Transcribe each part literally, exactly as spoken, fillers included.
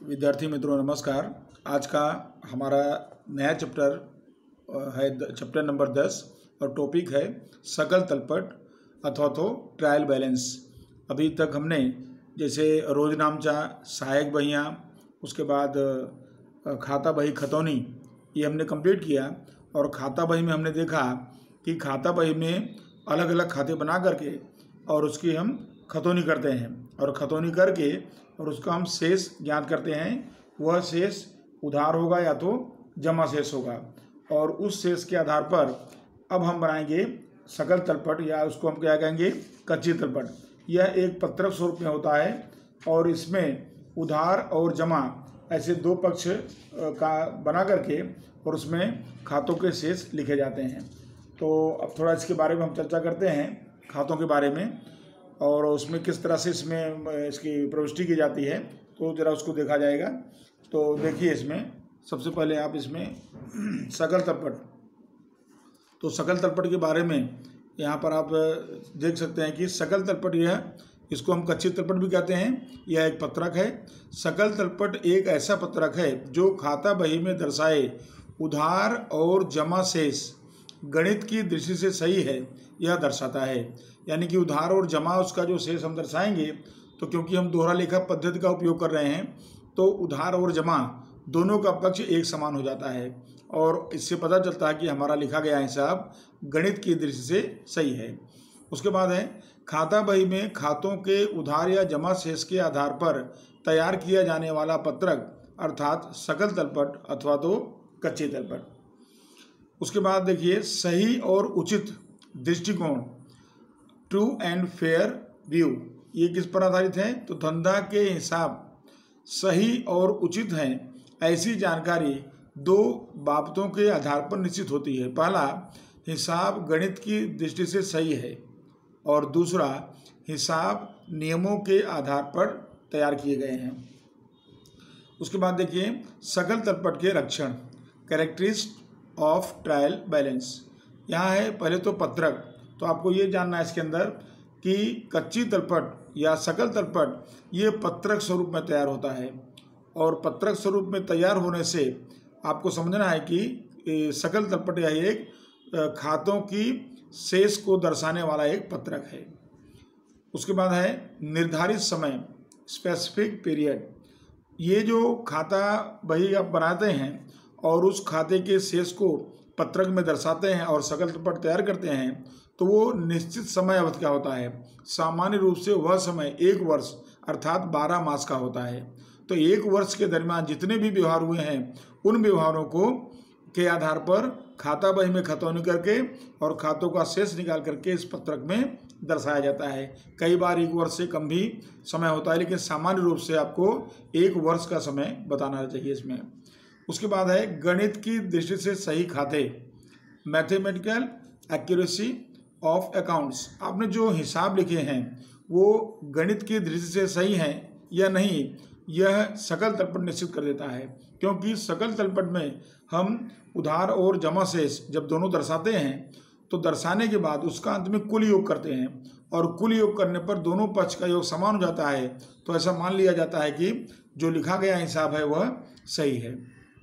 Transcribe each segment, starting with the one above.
विद्यार्थी मित्रों नमस्कार। आज का हमारा नया चैप्टर है चैप्टर नंबर दस और टॉपिक है सकल तलपट अथवा तो ट्रायल बैलेंस। अभी तक हमने जैसे रोजनामचा, सहायक बहियाँ, उसके बाद खाता बही खतौनी ये हमने कंप्लीट किया। और खाता बही में हमने देखा कि खाता बही में अलग अलग खाते बना करके और उसकी हम खतौनी करते हैं और खतौनी करके और उसका हम शेष ज्ञात करते हैं। वह शेष उधार होगा या तो जमा शेष होगा और उस शेष के आधार पर अब हम बनाएंगे सकल तलपट या उसको हम क्या कहेंगे कच्ची तलपट। यह एक पत्रक स्वरूप में होता है और इसमें उधार और जमा ऐसे दो पक्ष का बना करके और उसमें खातों के शेष लिखे जाते हैं। तो अब थोड़ा इसके बारे में हम चर्चा करते हैं खातों के बारे में और उसमें किस तरह से इसमें इसकी प्रविष्टि की जाती है, तो ज़रा उसको देखा जाएगा। तो देखिए इसमें सबसे पहले आप इसमें सकल तलपट, तो सकल तलपट के बारे में यहाँ पर आप देख सकते हैं कि सकल तलपट यह इसको हम कच्ची तलपट भी कहते हैं। यह एक पत्रक है। सकल तलपट एक ऐसा पत्रक है जो खाता बही में दर्शाए उधार और जमा शेष गणित की दृष्टि से सही है यह दर्शाता है। यानी कि उधार और जमा उसका जो शेष हम दर्शाएंगे, तो क्योंकि हम दोहरा लेखा पद्धति का उपयोग कर रहे हैं तो उधार और जमा दोनों का पक्ष एक समान हो जाता है और इससे पता चलता है कि हमारा लिखा गया हिसाब गणित की दृष्टि से सही है। उसके बाद है खाता बही में खातों के उधार या जमा शेष के आधार पर तैयार किया जाने वाला पत्रक अर्थात सकल तलपट अथवा तो कच्ची तलपट। उसके बाद देखिए सही और उचित दृष्टिकोण, ट्रू एंड फेयर व्यू, ये किस पर आधारित है? तो धंधा के हिसाब सही और उचित हैं ऐसी जानकारी दो बाबतों के आधार पर निश्चित होती है। पहला, हिसाब गणित की दृष्टि से सही है और दूसरा, हिसाब नियमों के आधार पर तैयार किए गए हैं। उसके बाद देखिए सकल तलपट के लक्षण, कैरेक्टरिस्टिक्स ऑफ ट्रायल बैलेंस। यहाँ है पहले तो पत्रक, तो आपको ये जानना है इसके अंदर कि कच्ची तलपट या सकल तलपट ये पत्रक स्वरूप में तैयार होता है और पत्रक स्वरूप में तैयार होने से आपको समझना है कि सकल तलपट यह एक खातों की शेष को दर्शाने वाला एक पत्रक है। उसके बाद है निर्धारित समय, स्पेसिफिक पीरियड। ये जो खाता बही आप बनाते हैं और उस खाते के शेष को पत्रक में दर्शाते हैं और सकल तलपट तैयार करते हैं, तो वो निश्चित समय अवधि का होता है। सामान्य रूप से वह समय एक वर्ष अर्थात बारह मास का होता है। तो एक वर्ष के दरमियान जितने भी व्यवहार हुए हैं उन व्यवहारों को के आधार पर खाता बही में खतौनी करके और खातों का शेष निकाल करके इस पत्रक में दर्शाया जाता है। कई बार एक वर्ष से कम भी समय होता है, लेकिन सामान्य रूप से आपको एक वर्ष का समय बताना चाहिए इसमें। उसके बाद है गणित की दृष्टि से सही खाते, मैथमेटिकल एक्यूरेसी ऑफ अकाउंट्स। आपने जो हिसाब लिखे हैं वो गणित की दृष्टि से सही हैं या नहीं, यह सकल तलपट निश्चित कर देता है। क्योंकि सकल तलपट में हम उधार और जमा शेष जब दोनों दर्शाते हैं तो दर्शाने के बाद उसका अंत में कुल योग करते हैं और कुल योग करने पर दोनों पक्ष का योग समान हो जाता है, तो ऐसा मान लिया जाता है कि जो लिखा गया हिसाब है वह सही है।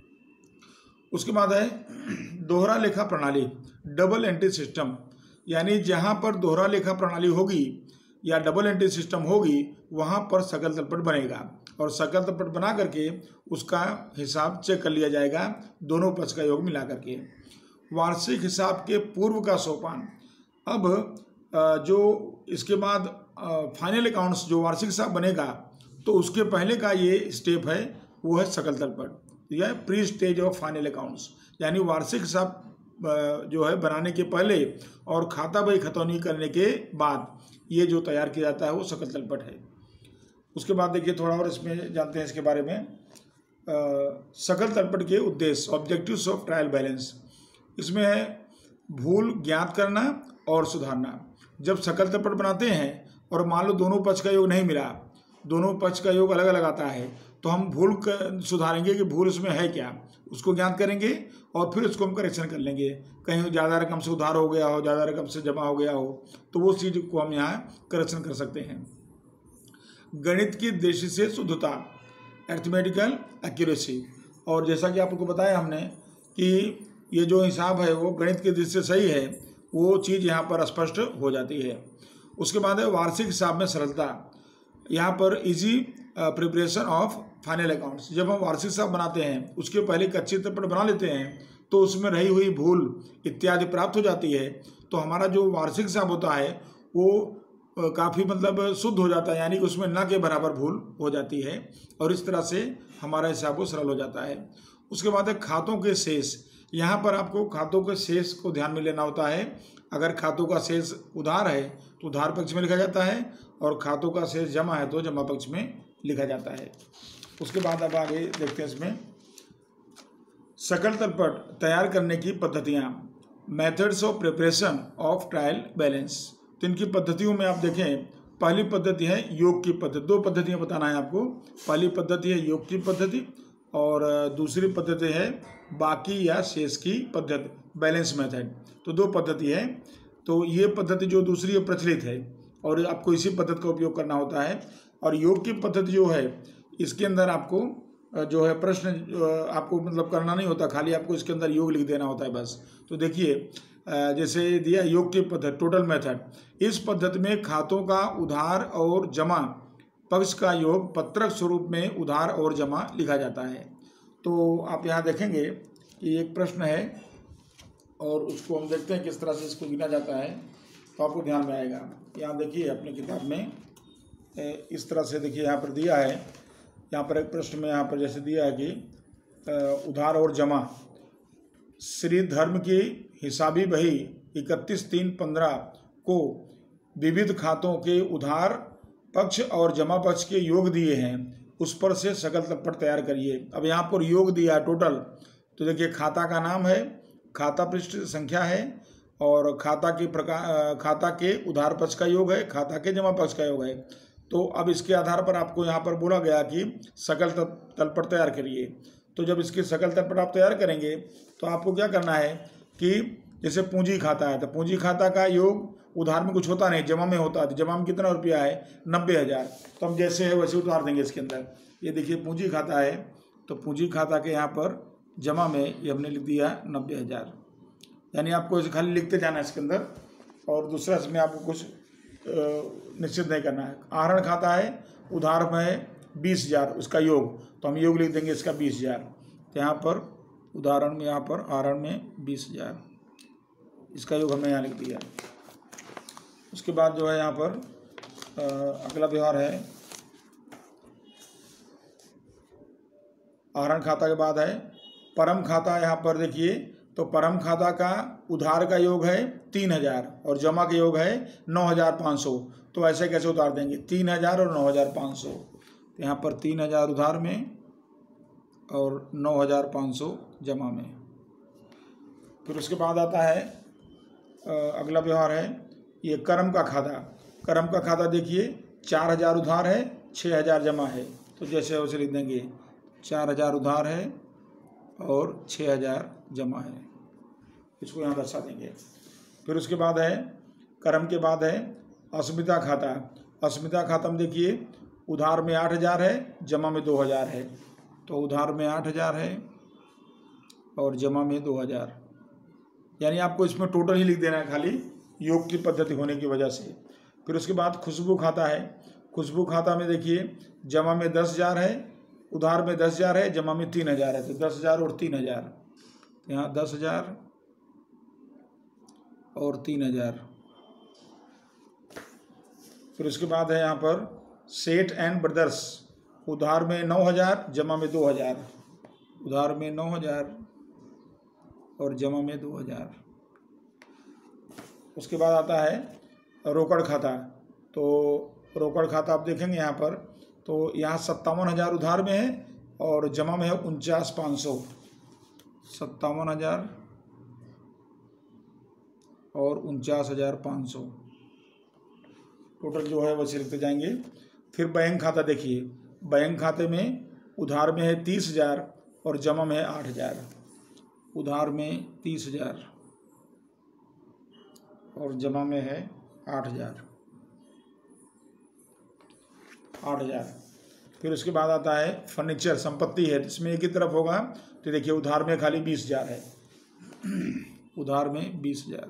उसके बाद है दोहरा लेखा प्रणाली, डबल एंट्री सिस्टम। यानी जहाँ पर दोहरा लेखा प्रणाली होगी या डबल एंट्री सिस्टम होगी वहाँ पर सकल तलपट बनेगा और सकल तलपट बना करके उसका हिसाब चेक कर लिया जाएगा दोनों पक्ष का योग मिला करके। वार्षिक हिसाब के पूर्व का सोपान, अब जो इसके बाद फाइनल अकाउंट्स जो वार्षिक हिसाब बनेगा तो उसके पहले का ये स्टेप है वो है सकल तलपट, यह pre stage of final accounts. यानी वार्षिक हिसाब जो है बनाने के पहले और खाता बही खतौनी करने के बाद ये जो तैयार किया जाता है वो सकल तलपट है। उसके बाद देखिए थोड़ा और इसमें जानते हैं इसके बारे में। आ, सकल तलपट के उद्देश्य, ऑब्जेक्टिव्स ऑफ ट्रायल बैलेंस। इसमें है भूल ज्ञात करना और सुधारना। जब सकल तलपट बनाते हैं और मान लो दोनों पक्ष का योग नहीं मिला, दोनों पक्ष का योग अलग अलग आता है, तो हम भूल कर सुधारेंगे कि भूल उसमें है क्या, उसको ज्ञात करेंगे और फिर उसको हम करेक्शन कर लेंगे। कहीं ज़्यादा रकम से उधार हो गया हो, ज़्यादा रकम से जमा हो गया हो, तो वो चीज़ को हम यहाँ करेक्शन कर सकते हैं। गणित की दृष्टि से शुद्धता, अरिथमेटिकल एक्यूरेसी। और जैसा कि आपको बताया हमने कि ये जो हिसाब है वो गणित की दृष्टि से सही है, वो चीज़ यहाँ पर स्पष्ट हो जाती है। उसके बाद है वार्षिक हिसाब में सरलता। यहाँ पर easy preparation of final accounts. जब हम वार्षिक हिसाब बनाते हैं उसके पहले कच्चे तलपट बना लेते हैं तो उसमें रही हुई भूल इत्यादि प्राप्त हो जाती है, तो हमारा जो वार्षिक हिसाब होता है वो काफ़ी मतलब शुद्ध हो जाता है, यानी कि उसमें न के बराबर भूल हो जाती है और इस तरह से हमारा हिसाब वो सरल हो जाता है। उसके बाद है खातों के शेष। यहाँ पर आपको खातों के शेष को ध्यान में लेना होता है। अगर खातों का शेष उधार है तो उधार पक्ष में लिखा जाता है और खातों का शेष जमा है तो जमा पक्ष में लिखा जाता है। उसके बाद अब आगे देखते हैं इसमें सकल तलपट तैयार करने की पद्धतियाँ, methods of preparation of trial balance. तो इनकी पद्धतियों में आप देखें, पहली पद्धति है योग की पद्धति। दो पद्धतियाँ बताना है आपको। पहली पद्धति है योग की पद्धति और दूसरी पद्धति है बाकी या शेष की पद्धति, बैलेंस मेथड। तो दो पद्धति है। तो ये पद्धति जो दूसरी है प्रचलित है और आपको इसी पद्धति का उपयोग करना होता है। और योग की पद्धति जो है इसके अंदर आपको जो है प्रश्न आपको मतलब करना नहीं होता, खाली आपको इसके अंदर योग लिख देना होता है बस। तो देखिए जैसे दिया योग की पद्धति, टोटल मेथड। इस पद्धति में खातों का उधार और जमा पक्ष का योग पत्रक स्वरूप में उधार और जमा लिखा जाता है। तो आप यहाँ देखेंगे कि एक प्रश्न है और उसको हम देखते हैं किस तरह से इसको गिना जाता है, तो आपको ध्यान में आएगा। यहाँ देखिए अपनी किताब में इस तरह से देखिए यहाँ पर दिया है। यहाँ पर एक प्रश्न में यहाँ पर जैसे दिया है कि उधार और जमा, श्री धर्म की हिसाबी बही इकतीस तीन पंद्रह को विविध खातों के उधार पक्ष और जमा पक्ष के योग दिए हैं, उस पर से सकल तलपट तैयार करिए। अब यहाँ पर योग दिया है टोटल, तो देखिए खाता का नाम है, खाता पृष्ठ संख्या है और खाता के प्रकार खाता के उधार पक्ष का योग है, खाता के जमा पक्ष का योग है। तो अब इसके आधार पर आपको यहाँ पर बोला गया कि सकल तलपट तैयार करिए। तो जब इसके सकल तलपट आप तैयार करेंगे तो आपको क्या करना है कि जैसे पूंजी खाता है तो पूंजी खाता का योग उधार में कुछ होता नहीं, जमा में होता है। तो जमा में कितना रुपया है, नब्बे हज़ार। तो हम जैसे है वैसे उतार देंगे इसके अंदर। ये देखिए पूंजी खाता है तो पूंजी खाता के यहाँ पर जमा में ये हमने लिख दिया नब्बे हज़ार, यानी आपको इसे खाली लिखते जाना है इसके अंदर और दूसरा इसमें आपको कुछ निश्चित नहीं करना है। आहरण खाता है, उधार में बीस हज़ार उसका योग, तो हम योग लिख देंगे इसका बीस हज़ार। तो यहाँ पर उदाहरण में यहाँ पर आहरण में बीस हज़ार इसका योग हमने यहाँ लिख दिया। उसके बाद जो है यहाँ पर अगला व्यवहार है आहरण खाता के बाद है परम खाता। यहाँ पर देखिए तो परम खाता का उधार का योग है तीन हज़ार और जमा का योग है नौ हज़ार पाँच सौ। तो ऐसे कैसे उतार देंगे, तीन हज़ार और नौ हज़ार पाँच सौ। तो यहाँ पर तीन हज़ार उधार में और नौ हज़ार पाँच सौ जमा में। फिर उसके बाद आता है अगला व्यवहार है ये कर्म का खाता। कर्म का खाता देखिए चार हज़ार उधार है, छः हज़ार जमा है। तो जैसे वैसे लिख देंगे चार हज़ार उधार है और छः हज़ार जमा है, इसको यहाँ दर्शा देंगे। फिर उसके बाद है कर्म के बाद है अस्मिता खाता। अस्मिता खाता में देखिए उधार में आठ हज़ार है, जमा में दो हज़ार है। तो उधार में आठ हज़ार है और जमा में दो हज़ार, यानी आपको इसमें टोटल ही लिख देना है खाली योग की पद्धति होने की वजह से। फिर उसके बाद खुशबू खाता है। खुशबू खाता में देखिए जमा में दस हज़ार है, उधार में दस हज़ार है, जमा में तीन हज़ार है। तो दस हज़ार और तीन हज़ार, यहाँ दस हज़ार और तीन हज़ार। फिर उसके बाद है यहाँ पर सेठ एंड ब्रदर्स। उधार में नौ हज़ार, जमा में दो हज़ार। उधार में नौ हज़ार और जमा में दो हज़ार। उसके बाद आता है रोकड़ खाता। तो रोकड़ खाता आप देखेंगे यहाँ पर तो यहाँ सत्तावन हज़ार उधार में है और जमा में है उनचास पाँच सौ। सत्तावन हज़ार और उनचास हज़ार पाँच सौ टोटल जो है वैसे लिखते जाएंगे। फिर बैंक खाता देखिए, बैंक खाते में उधार में है तीस हज़ार और जमा में है आठ हज़ार। उधार में तीस हज़ार और जमा में है आठ हज़ार आठ हज़ार। फिर उसके बाद आता है फर्नीचर, संपत्ति है, इसमें एक ही तरफ होगा। तो देखिए उधार में खाली बीस हजार है, उधार में बीस हजार।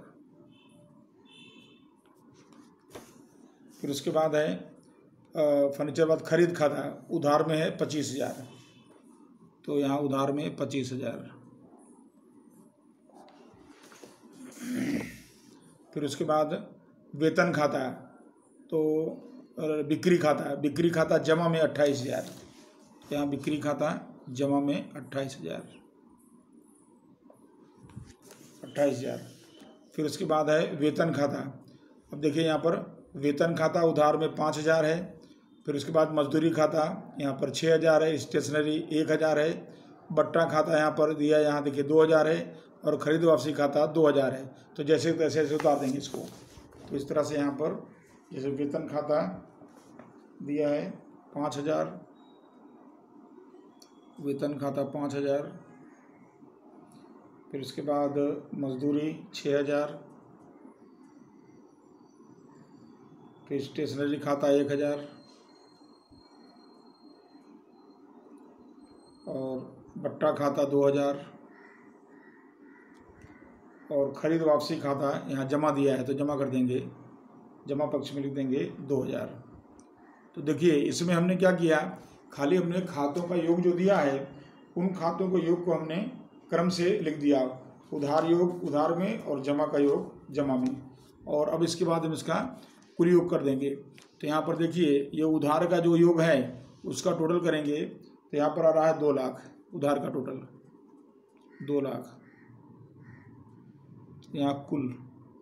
फिर उसके बाद है फर्नीचर, बाद खरीद खाता, उधार में है पच्चीस हजार, तो यहाँ उधार में पच्चीस हजार। फिर उसके बाद वेतन खाता, तो बिक्री खाता, बिक्री खाता जमा में अट्ठाईस हजार, यहाँ बिक्री खाता जमा में अट्ठाईस हजार अट्ठाईस हजार। फिर उसके बाद है वेतन खाता। अब देखिए यहाँ पर वेतन खाता उधार में पाँच हजार है। फिर उसके बाद मजदूरी खाता यहाँ पर छः हजार है, स्टेशनरी एक हजार है, बट्टा खाता यहाँ पर दिया, यहाँ देखिए दो हजार है, और खरीद वापसी खाता दो हजार है। तो जैसे तैसे ऐसे उतार देंगे इसको। तो इस तरह से यहाँ पर जैसे वेतन खाता दिया है पाँच हजार, वेतन खाता पाँच हजार, फिर उसके बाद मजदूरी छः हजार, फिर स्टेशनरी खाता एक हजार, और बट्टा खाता दो हजार, और खरीद वापसी खाता यहाँ जमा दिया है तो जमा कर देंगे, जमा पक्ष में लिख देंगे दो हजार। तो देखिए इसमें हमने क्या किया, खाली हमने खातों का योग जो दिया है उन खातों को योग को हमने क्रम से लिख दिया, उधार योग उधार में और जमा का योग जमा में। और अब इसके बाद हम इसका कुल योग कर देंगे। तो यहाँ पर देखिए ये उधार का जो योग है उसका टोटल करेंगे, तो यहाँ पर आ रहा है दो लाख, उधार का टोटल दो लाख, यहाँ कुल।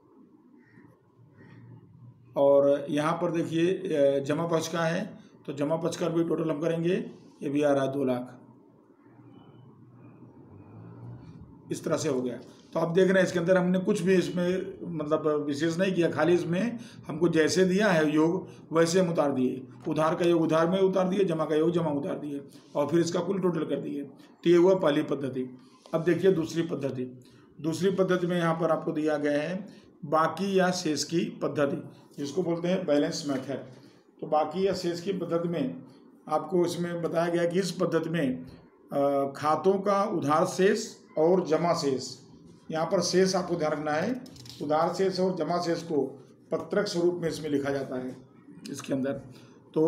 और यहाँ पर देखिए जमा पक्ष का है, तो जमा पक्ष का भी टोटल हम करेंगे, ये भी आ रहा है दो लाख। इस तरह से हो गया। तो आप देख रहे हैं इसके अंदर हमने कुछ भी इसमें मतलब विशेष नहीं किया, खाली इसमें हमको जैसे दिया है योग वैसे हम उतार दिए, उधार का योग उधार में उतार दिए, जमा का योग जमा उतार दिए, और फिर इसका कुल टोटल कर दिए। तो ये हुआ पहली पद्धति। अब देखिए दूसरी पद्धति। दूसरी पद्धति में यहाँ पर आपको दिया गया है बाकी या शेष की पद्धति, जिसको बोलते हैं बैलेंस मेथड। तो बाकी या शेष की पद्धति में आपको इसमें बताया गया कि इस पद्धति में खातों का उधार शेष और जमा शेष, यहाँ पर शेष आपको ध्यान रखना है, उधार शेष और जमा शेष को पत्रक स्वरूप में इसमें लिखा जाता है इसके अंदर। तो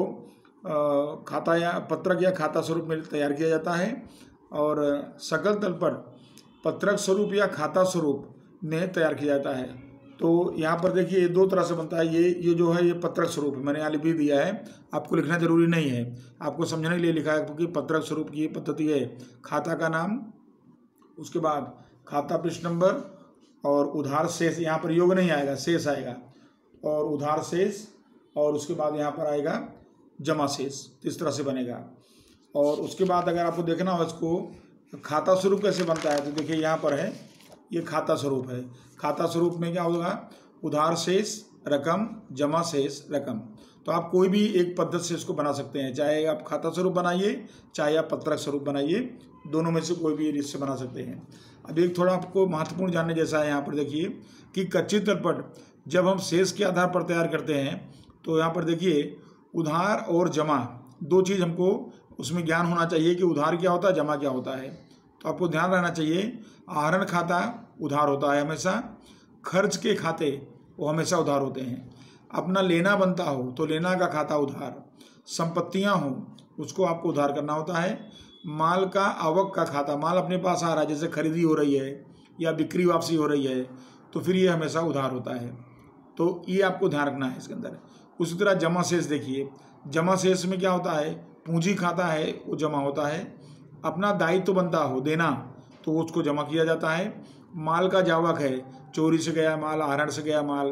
खाता या पत्रक या खाता स्वरूप में तैयार किया जाता है, और सकल तल पर पत्रक स्वरूप या खाता स्वरूप में तैयार किया जाता है। तो यहाँ पर देखिए ये दो तरह से बनता है। ये ये जो है ये पत्रक स्वरूप है, मैंने यहाँ लिख भी दिया है, आपको लिखना जरूरी नहीं है, आपको समझने के लिए लिखा है, क्योंकि पत्रक स्वरूप की ये पद्धति है। खाता का नाम, उसके बाद खाता पृष्ठ नंबर, और उधार शेष, यहाँ पर योग नहीं आएगा, शेष आएगा, और उधार शेष, और उसके बाद यहाँ पर आएगा जमा शेष। इस तरह से बनेगा। और उसके बाद अगर आपको देखना हो इसको खाता स्वरूप कैसे बनता है, तो देखिए यहाँ पर है, ये खाता स्वरूप है। खाता स्वरूप में क्या होगा, उधार शेष रकम जमा शेष रकम। तो आप कोई भी एक पद्धति से इसको बना सकते हैं, चाहे आप खाता स्वरूप बनाइए चाहे आप पत्रक स्वरूप बनाइए, दोनों में से कोई भी इससे बना सकते हैं। अब एक थोड़ा आपको महत्वपूर्ण जानने जैसा है, यहाँ पर देखिए कि कच्ची तलपट जब हम शेष के आधार पर तैयार करते हैं, तो यहाँ पर देखिए उधार और जमा दो चीज़ हमको उसमें ज्ञान होना चाहिए कि उधार क्या होता है, जमा क्या होता है। तो आपको ध्यान रहना चाहिए, आहरण खाता उधार होता है हमेशा, खर्च के खाते वो हमेशा उधार होते हैं, अपना लेना बनता हो तो लेना का खाता उधार, संपत्तियां हो उसको आपको उधार करना होता है, माल का आवक का खाता, माल अपने पास आ रहा है जैसे खरीदी हो रही है या बिक्री वापसी हो रही है, तो फिर ये हमेशा उधार होता है। तो ये आपको ध्यान रखना है इसके अंदर। उसी तरह जमा शेष देखिए, जमा शेष में क्या होता है, पूंजी खाता है वो जमा होता है, अपना दायित्व तो बनता हो देना तो उसको जमा किया जाता है, माल का जावक है, चोरी से गया माल, आहरण से गया माल,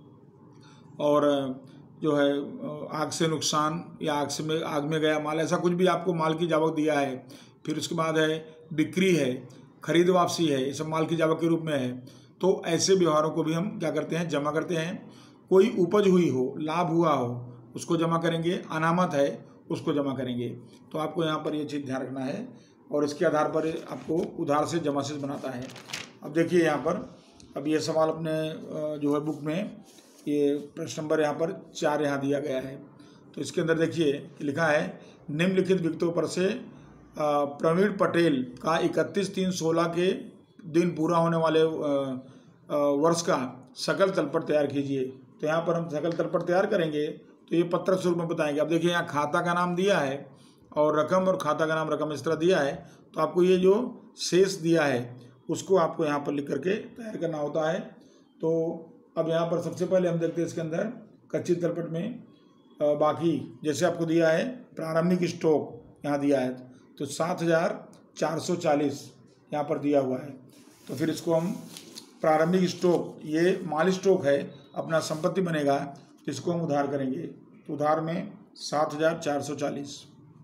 और जो है आग से नुकसान या आग से में आग में गया माल, ऐसा कुछ भी आपको माल की जावक दिया है। फिर उसके बाद है बिक्री है, खरीद वापसी है, ये सब माल की जावक के रूप में है। तो ऐसे व्यवहारों को भी हम क्या करते हैं, जमा करते हैं। कोई उपज हुई हो, लाभ हुआ हो, उसको जमा करेंगे, अनामत है उसको जमा करेंगे। तो आपको यहाँ पर ये चीज़ ध्यान रखना है, और इसके आधार पर आपको उधार से जमा शेष बनाता है। अब देखिए यहाँ पर, अब ये सवाल अपने जो है बुक में ये प्रश्न नंबर यहाँ पर चार यहाँ दिया गया है। तो इसके अंदर देखिए लिखा है निम्नलिखित व्यक्तियों पर से प्रवीण पटेल का इकतीस तीन सोलह के दिन पूरा होने वाले वर्ष का सकल तलपट तैयार कीजिए। तो यहाँ पर हम सकल तलपट तैयार करेंगे तो ये पत्रक स्वरूप में बताएंगे। अब देखिए यहाँ खाता का नाम दिया है और रकम और खाता का नाम रकम इस तरह दिया है, तो आपको ये जो शेष दिया है उसको आपको यहाँ पर लिख करके तैयार करना होता है। तो अब यहाँ पर सबसे पहले हम देखते हैं इसके अंदर कच्ची तलपट में बाकी जैसे आपको दिया है प्रारंभिक स्टॉक यहाँ दिया है तो सात हज़ार चार सौ चालीस यहाँ पर दिया हुआ है। तो फिर इसको हम प्रारंभिक स्टॉक, ये माल स्टॉक है, अपना संपत्ति बनेगा, तो इसको हम उधार करेंगे। तो उधार में सात हज़ार चार सौ चालीस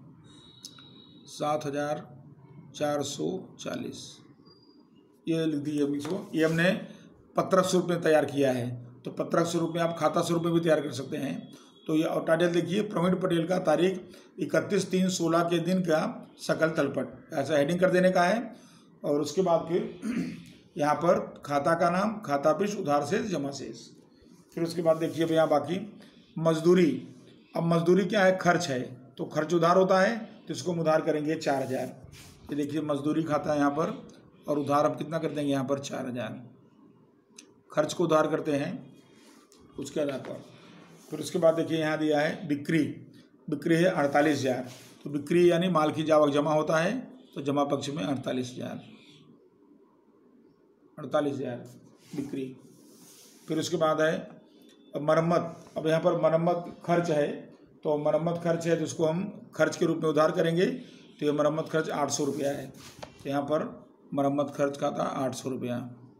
सात हज़ार चार सौ चालीस ये लिख दीजिए इसको। ये हमने पत्रक स्वरूप में तैयार किया है, तो पत्रक स्वरूप में आप खाता स्वरूप में भी तैयार कर सकते हैं। तो ये और टाइटल देखिए प्रवीण पटेल का तारीख इकतीस तीन सोलह के दिन का सकल तलपट, ऐसा हेडिंग कर देने का है। और उसके बाद फिर यहाँ पर खाता का नाम, खाता पृष्ठ, उधार शेष, जमा शेष। फिर उसके बाद देखिए भैया बाकी मजदूरी। अब मजदूरी क्या है? खर्च है, तो खर्च उधार होता है, तो इसको हम उधार करेंगे चार हज़ार। ये देखिए मजदूरी खाता है यहाँ पर, और उधार हम कितना कर देंगे यहाँ पर चार हज़ार। खर्च को उधार करते हैं उसके आधार पर। फिर उसके बाद देखिए यहाँ दिया है बिक्री। बिक्री है अड़तालीस हज़ार, तो बिक्री यानी माल की जावक जमा होता है, तो जमा पक्ष में अड़तालीस हज़ार अड़तालीस हज़ार बिक्री। फिर उसके बाद है मरम्मत। अब यहाँ पर मरम्मत खर्च है, तो मरम्मत खर्च है तो उसको हम खर्च के रूप में उधार करेंगे। तो ये मरम्मत खर्च आठ सौ रुपया है, तो यहाँ पर मरम्मत खर्च का था आठ सौ रुपया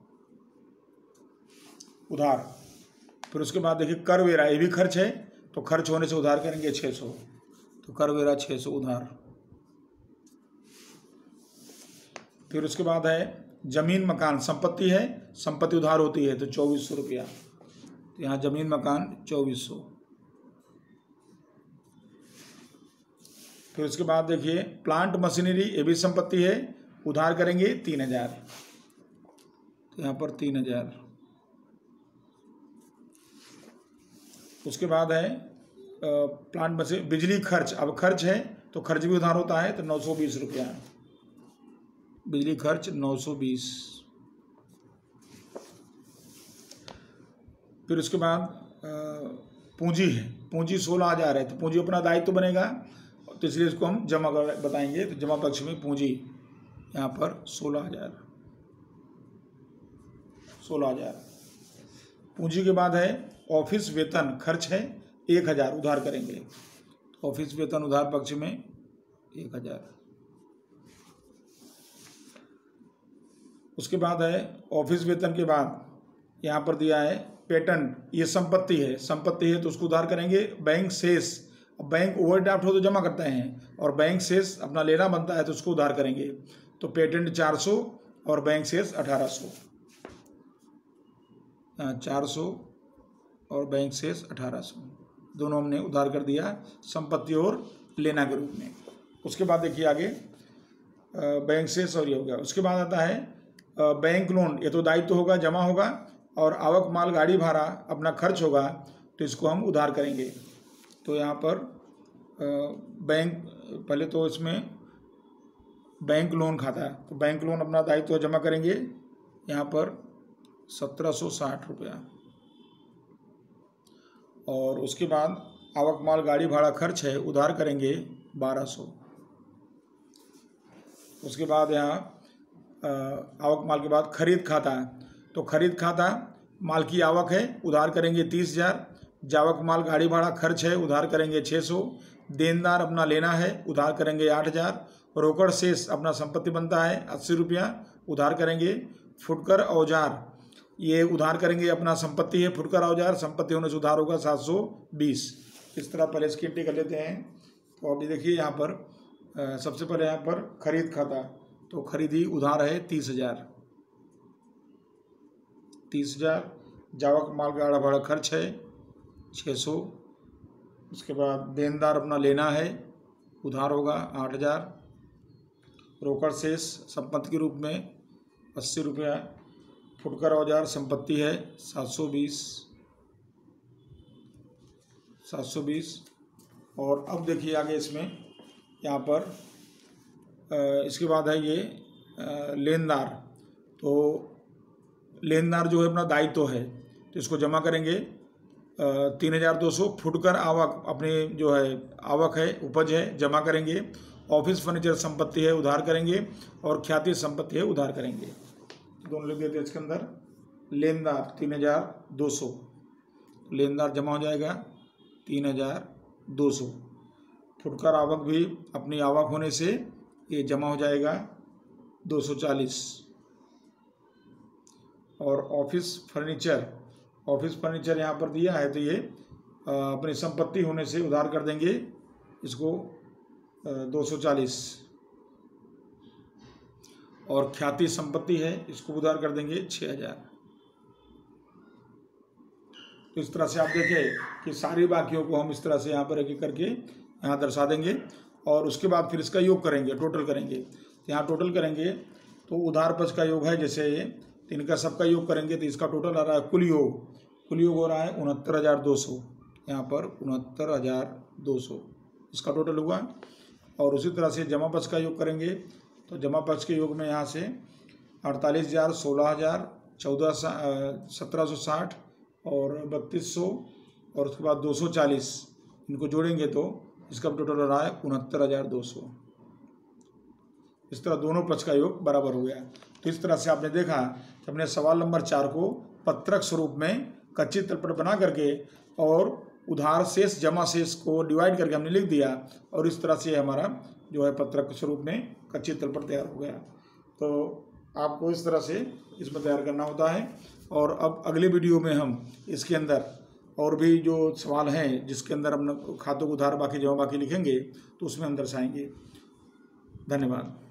उधार। फिर उसके बाद देखिए कर वेरा, ये भी खर्च है, तो खर्च होने से उधार करेंगे छः सौ, तो कर वेरा छः सौ उधार। फिर उसके बाद है जमीन मकान, संपत्ति है, संपत्ति उधार होती है, तो चौबीस सौ रुपया, तो यहाँ जमीन मकान चौबीस सौ। फिर उसके बाद देखिए प्लांट मशीनरी, ये भी संपत्ति है, उधार करेंगे तीन हजार, तो यहाँ पर तीन हजार। उसके बाद है प्लांट मशीन बिजली खर्च। अब खर्च है तो खर्च भी उधार होता है, तो नौ सौ बीस रुपया बिजली खर्च, नौ सौ बीस। फिर उसके बाद पूंजी है, पूंजी सोलह हजार है, तो पूंजी अपना दायित्व तो बनेगा, तो इसलिए इसको हम जमा बताएंगे। तो जमा पक्ष में पूंजी यहाँ पर सोलह हजार सोलह हजार। पूंजी के बाद है ऑफिस वेतन, खर्च है एक हजार, उधार करेंगे। ऑफिस वेतन उधार पक्ष में एक हजार। उसके बाद है ऑफिस वेतन के बाद यहाँ पर दिया है पेटेंट, ये संपत्ति है, संपत्ति है तो उसको उधार करेंगे। बैंक शेष, बैंक ओवरड्राफ्ट हो तो जमा करते हैं, और बैंक शेष अपना लेना बनता है तो उसको उधार करेंगे। तो पेटेंट चार सौ और बैंक शेष अठारह सौ, चार सौ और बैंक शेष अठारह सौ, दोनों हमने उधार कर दिया संपत्ति और लेना के रूप में। उसके बाद देखिए आगे बैंक शेष और ये हो गया। उसके बाद आता है बैंक लोन, ये तो दायित्व होगा, जमा होगा, और आवक माल गाड़ी भाड़ा अपना खर्च होगा, तो इसको हम उधार करेंगे। तो यहाँ पर बैंक, पहले तो इसमें बैंक लोन खाता है, तो बैंक लोन अपना दायित्व जमा करेंगे यहाँ पर सत्रह सौ साठ रुपया। और उसके बाद आवक माल गाड़ी भाड़ा खर्च है, उधार करेंगे बारह सौ। उसके बाद यहाँ आवक माल के बाद खरीद खाता है, तो खरीद खाता माल की आवक है, उधार करेंगे तीस हजार। जावक माल गाड़ी भाड़ा खर्च है, उधार करेंगे छः सौ। देनदार अपना लेना है, उधार करेंगे आठ हजार। रोकड़ शेष अपना संपत्ति बनता है अस्सी रुपया, उधार करेंगे। फुटकर औजार, ये उधार करेंगे, अपना संपत्ति है, फुटकर औजार संपत्ति होने से उधार होगा सात सौ बीस। इस तरह पहले इसकी एंट्री कर लेते हैं। तो अभी देखिए यहाँ पर आ, सबसे पहले यहाँ पर खरीद खाता, तो खरीदी उधार है तीस हजार तीस हजार। जावक माल गाड़ा भाड़ा खर्च है छः सौ। उसके बाद देनदार अपना लेना है, उधार होगा आठ हजार। रोकड़ शेष संपत्ति के रूप में अस्सी रुपया। फुटकर औजार संपत्ति है सात सौ बीस सात सौ बीस। और अब देखिए आगे इसमें यहाँ पर आ, इसके बाद है ये लेनदार। तो लेनदार जो है अपना दायित्व है, तो इसको जमा करेंगे तीन हज़ार दो सौ। फुटकर आवक, अपनी जो है आवक है, उपज है, जमा करेंगे। ऑफिस फर्नीचर संपत्ति है, उधार करेंगे। और ख्याति संपत्ति है, उधार करेंगे। दोनों लिख देते हैं इसके अंदर। लेनदार तीन हज़ार दो सौ, लेनदार जमा हो जाएगा तीन हज़ार दो सौ। फुटकर आवक भी अपनी आवक होने से ये जमा हो जाएगा दो सौ चालीस। और ऑफिस फर्नीचर, ऑफिस फर्नीचर यहाँ पर दिया है, तो ये अपनी संपत्ति होने से उधार कर देंगे इसको दो सौ चालीस। और ख्याति संपत्ति है, इसको उधार कर देंगे छः हज़ार। तो इस तरह से आप देखें कि सारी बाकियों को हम इस तरह से यहाँ पर एक एक करके यहाँ दर्शा देंगे। और उसके बाद फिर इसका योग करेंगे, टोटल करेंगे। तो यहाँ टोटल करेंगे तो उधार पक्ष का योग है, जैसे ये तो इनका सबका योग करेंगे तो इसका टोटल आ रहा है कुल योग, कुल योग हो रहा है उनहत्तर हज़ार दो सौ। यहाँ पर उनहत्तर हज़ार दो सौ इसका टोटल हुआ। और उसी तरह से जमा पक्ष का योग करेंगे तो जमा पक्ष के योग में यहाँ से अड़तालीस हज़ार, सोलह हज़ार, चौदह सत्रह सौ साठ और बत्तीस सौ और उसके बाद दो सौ चालीस, इनको जोड़ेंगे तो इसका टोटल हो रहा है उनहत्तर हज़ार दो सौ। इस तरह दोनों पक्ष का योग बराबर हो गया। तो इस तरह से आपने देखा कि अपने सवाल नंबर चार को पत्रक स्वरूप में कच्ची तलपट बना करके और उधार शेष जमा शेष को डिवाइड करके हमने लिख दिया। और इस तरह से हमारा जो है पत्रक स्वरूप में कच्ची तलपट तैयार हो गया। तो आपको इस तरह से इसमें तैयार करना होता है। और अब अगले वीडियो में हम इसके अंदर और भी जो सवाल हैं जिसके अंदर हम खातों को उधार बाकी जमा बाकी लिखेंगे तो उसमें हम दर्शाएंगे। धन्यवाद।